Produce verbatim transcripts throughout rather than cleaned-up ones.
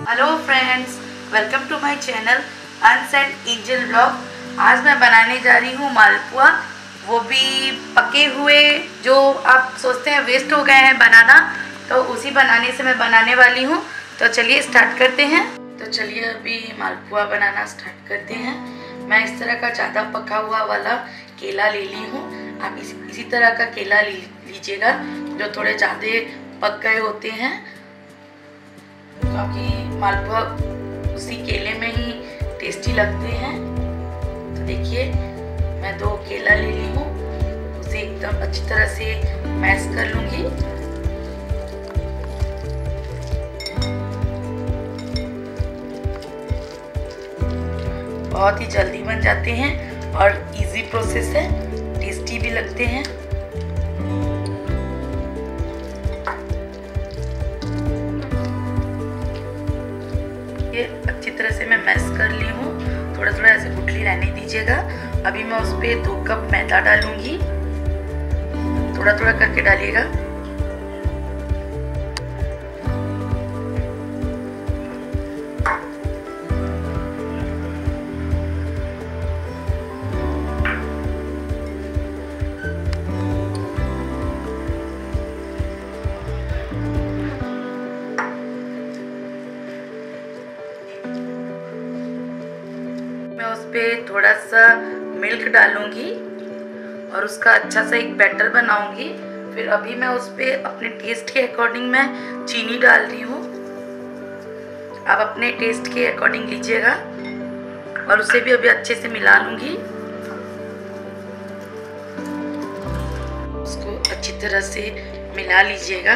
Hello friends, welcome to my channel अंस and angel blog. आज मैं बनाने जा रही हूँ मालपुआ, वो भी पके हुए। जो आप सोचते हैं वेस्ट हो गए हैं बनाना, तो उसी बनाने से मैं बनाने वाली हूँ। तो चलिए स्टार्ट करते हैं। तो चलिए अभी मालपुआ बनाना स्टार्ट करते हैं। मैं इस तरह का ज़्यादा पका हुआ वाला केला ले ली हूँ। आप इस, इसी तरह का केला ली, लीजिएगा जो थोड़े ज़्यादा पक गए होते हैं, क्योंकि मालपुआ उसी केले में ही टेस्टी लगते हैं। तो देखिए मैं दो केला ले ली हूँ, उसे एकदम अच्छी तरह से मैश कर लूँगी। बहुत ही जल्दी बन जाते हैं और इजी प्रोसेस है, टेस्टी भी लगते हैं। अच्छी तरह से मैं मैश कर ली हूँ, थोड़ा थोड़ा ऐसे गुठली रहने दीजिएगा। अभी मैं उस पर दो कप मैदा डालूंगी, थोड़ा थोड़ा करके डालिएगा। मैं उस पर थोड़ा सा मिल्क डालूंगी और उसका अच्छा सा एक बैटर बनाऊंगी। फिर अभी मैं उस पर अपने टेस्ट के अकॉर्डिंग मैं चीनी डाल रही हूँ। आप अपने टेस्ट के अकॉर्डिंग लीजिएगा और उसे भी अभी अच्छे से मिला लूंगी। उसको अच्छी तरह से मिला लीजिएगा।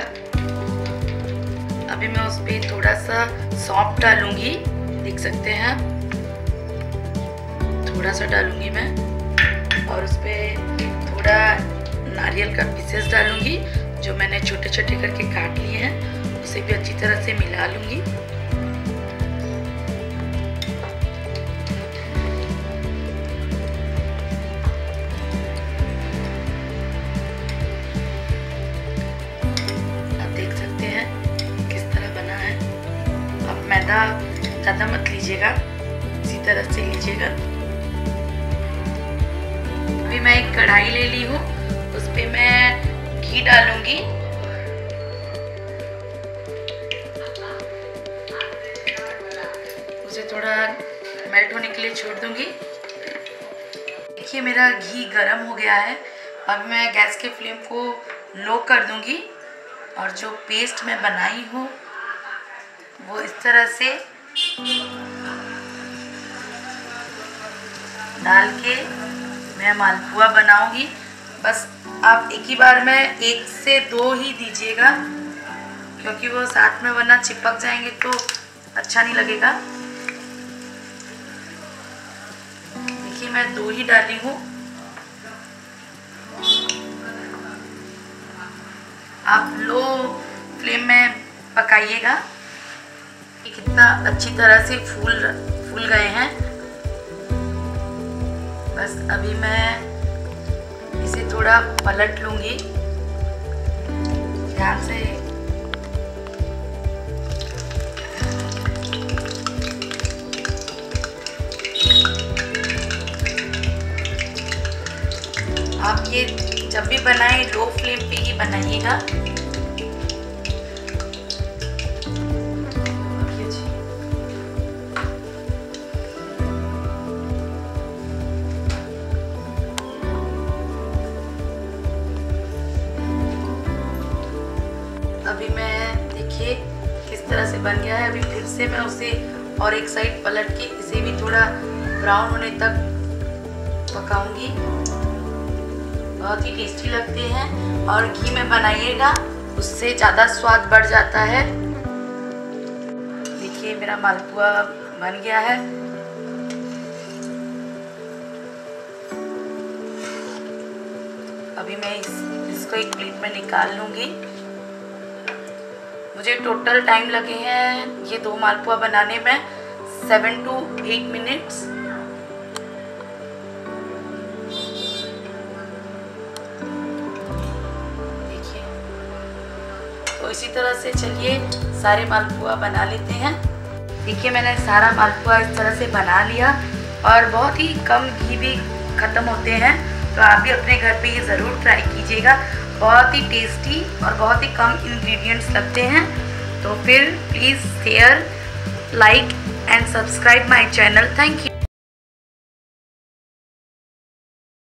अभी मैं उस पर थोड़ा सा सौंफ डालूंगी, देख सकते हैं आप, थोड़ा सा डालूंगी मैं। और उस पर थोड़ा नारियल का पीसेस डालूंगी जो मैंने छोटे छोटे करके काट लिए हैं, उसे भी अच्छी तरह से मिला लूंगी। आप देख सकते हैं किस तरह बना है। अब मैदा ज़्यादा मत लीजिएगा, इसी तरह से लीजिएगा। अभी मैं एक कढ़ाई ले ली हूँ, उस पे मैं घी डालूंगी। उसे थोड़ा मेल्ट होने के लिए छोड़ दूंगी। देखिए मेरा घी गरम हो गया है। अब मैं गैस के फ्लेम को लो कर दूंगी और जो पेस्ट मैं बनाई हूँ वो इस तरह से डाल के मैं मालपुआ बनाऊंगी। बस आप एक ही बार में एक से दो ही दीजिएगा, क्योंकि वो साथ में वरना चिपक जाएंगे तो अच्छा नहीं लगेगा। देखिए मैं दो ही डाली हूँ। आप लो फ्लेम में पकाइएगा। कितना अच्छी तरह से फूल फूल गए हैं। बस अभी मैं इसे थोड़ा पलट लूंगी ध्यान से। आप ये जब भी बनाएं लो फ्लेम पे ही बनाइएगा। अभी मैं देखिए किस तरह से बन गया है। अभी फिर से मैं उसे और एक साइड पलट के इसे भी थोड़ा ब्राउन होने तक पकाऊंगी। बहुत ही टेस्टी लगते हैं और घी में बनाइएगा, उससे ज़्यादा स्वाद बढ़ जाता है। देखिए मेरा मालपुआ बन गया है। अभी मैं इस, इसको एक प्लेट में निकाल लूंगी। मुझे टोटल टाइम लगे हैं ये दो मालपुआ बनाने में सेवन टू एट मिनट्स। देखिए तो इसी तरह से चलिए सारे मालपुआ बना लेते हैं। देखिए मैंने सारा मालपुआ इस तरह से बना लिया और बहुत ही कम घी भी ख़त्म होते हैं, तो आप भी अपने घर पे ये ज़रूर ट्राई कीजिएगा। बहुत ही टेस्टी और बहुत ही कम इंग्रेडिएंट्स लगते हैं। तो फिर please share, like and subscribe my channel. Thank you.